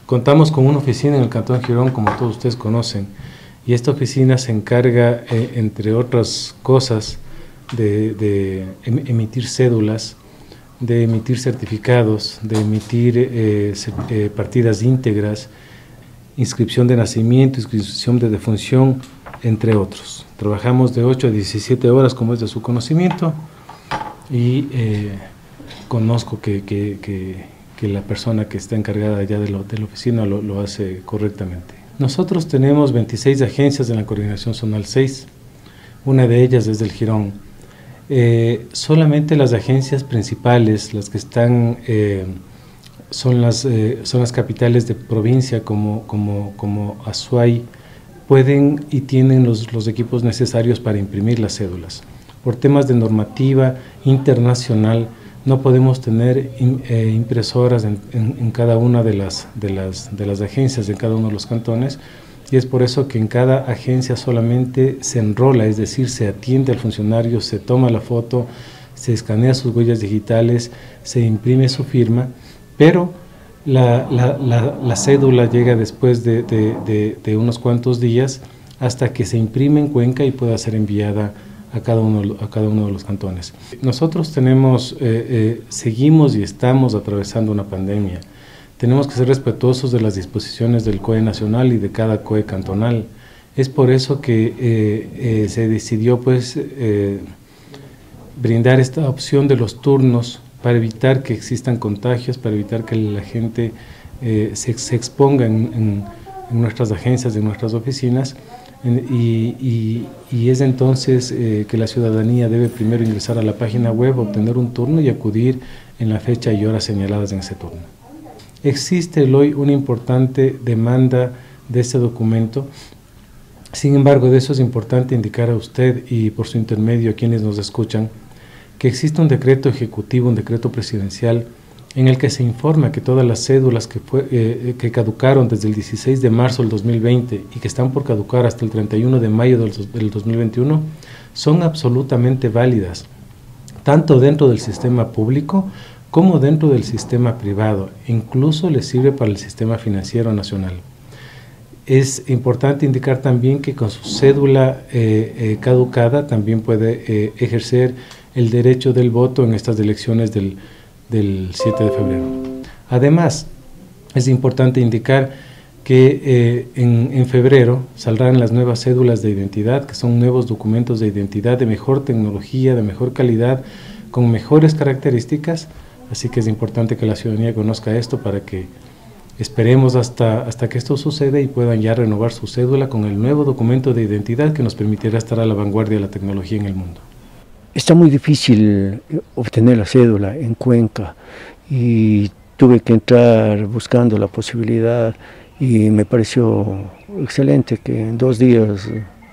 Contamos con una oficina en el Cantón Girón, como todos ustedes conocen, y esta oficina se encarga, entre otras cosas, de emitir cédulas, de emitir certificados, de emitir partidas íntegras, inscripción de nacimiento, inscripción de defunción, entre otros. Trabajamos de 8 a 17 horas, como es de su conocimiento, y conozco que la persona que está encargada ya de la oficina lo hace correctamente. Nosotros tenemos 26 agencias en la Coordinación Zonal 6, una de ellas es del Girón. Solamente las agencias principales, las que están, son las capitales de provincia como Azuay, pueden y tienen los equipos necesarios para imprimir las cédulas. Por temas de normativa internacional, no podemos tener impresoras en cada una de las agencias, en cada uno de los cantones, y es por eso que en cada agencia solamente se enrola, es decir, se atiende al funcionario, se toma la foto, se escanea sus huellas digitales, se imprime su firma, pero la cédula llega después de unos cuantos días hasta que se imprime en Cuenca y pueda ser enviada a cada uno de los cantones. Nosotros seguimos y estamos atravesando una pandemia. Tenemos que ser respetuosos de las disposiciones del COE nacional y de cada COE cantonal. Es por eso que se decidió brindar esta opción de los turnos para evitar que existan contagios, para evitar que la gente se exponga en nuestras agencias, en nuestras oficinas. Y es entonces que la ciudadanía debe primero ingresar a la página web, obtener un turno y acudir en la fecha y hora señaladas en ese turno. Existe hoy una importante demanda de este documento. Sin embargo, de eso es importante indicar a usted y por su intermedio a quienes nos escuchan que existe un decreto ejecutivo, un decreto presidencial en el que se informa que todas las cédulas que caducaron desde el 16 de marzo del 2020 y que están por caducar hasta el 31 de mayo del 2021 son absolutamente válidas, tanto dentro del sistema público como dentro del sistema privado, incluso les sirve para el sistema financiero nacional. Es importante indicar también que con su cédula caducada también puede ejercer el derecho del voto en estas elecciones del 7 de febrero. Además, es importante indicar que en febrero saldrán las nuevas cédulas de identidad, que son nuevos documentos de identidad de mejor tecnología, de mejor calidad, con mejores características, así que es importante que la ciudadanía conozca esto para que esperemos hasta que esto suceda y puedan ya renovar su cédula con el nuevo documento de identidad que nos permitirá estar a la vanguardia de la tecnología en el mundo. Está muy difícil obtener la cédula en Cuenca y tuve que entrar buscando la posibilidad y me pareció excelente que en 2 días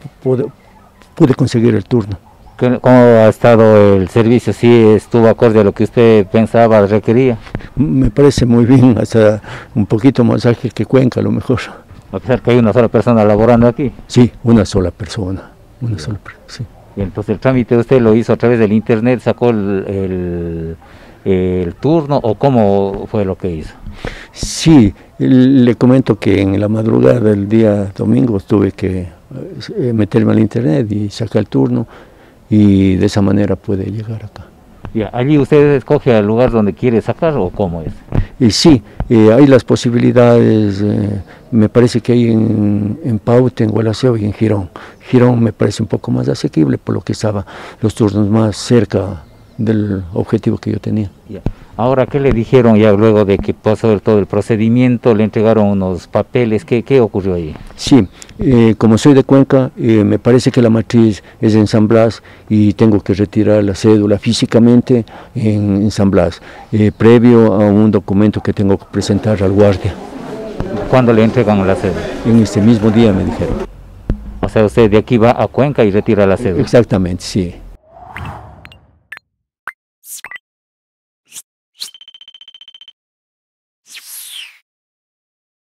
pude conseguir el turno. ¿Cómo ha estado el servicio? ¿Sí estuvo acorde a lo que usted pensaba, requería? Me parece muy bien, hasta un poquito más ágil que Cuenca a lo mejor. A pesar que hay una sola persona laborando aquí. Sí, una sola persona, sí. Y entonces el trámite usted lo hizo a través del internet, sacó el turno, o cómo fue lo que hizo. Sí, le comento que en la madrugada del día domingo tuve que meterme al internet y sacar el turno y de esa manera puede llegar acá. ¿Y allí usted escoge el lugar donde quiere sacar o cómo es? Y sí, hay las posibilidades, me parece que hay en Paute, en Gualaceo y en Girón. Girón me parece un poco más asequible por lo que estaba los turnos más cerca del objetivo que yo tenía. Ahora, ¿qué le dijeron ya luego de que pasó todo el procedimiento? ¿Le entregaron unos papeles? ¿Qué ocurrió ahí? Sí, como soy de Cuenca, me parece que la matriz es en San Blas y tengo que retirar la cédula físicamente en San Blas, previo a un documento que tengo que presentar al guardia. ¿Cuándo le entregan la cédula? En este mismo día me dijeron. O sea, usted de aquí va a Cuenca y retira la cédula. Exactamente, sí.